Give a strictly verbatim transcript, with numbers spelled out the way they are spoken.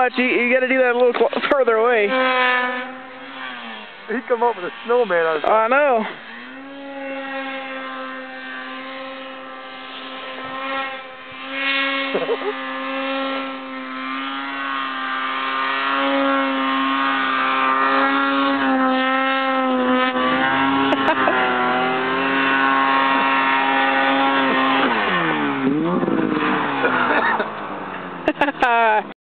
watch. You, you got to do that a little cl further away. He come up with a snowman on his I know. Ha ha ha.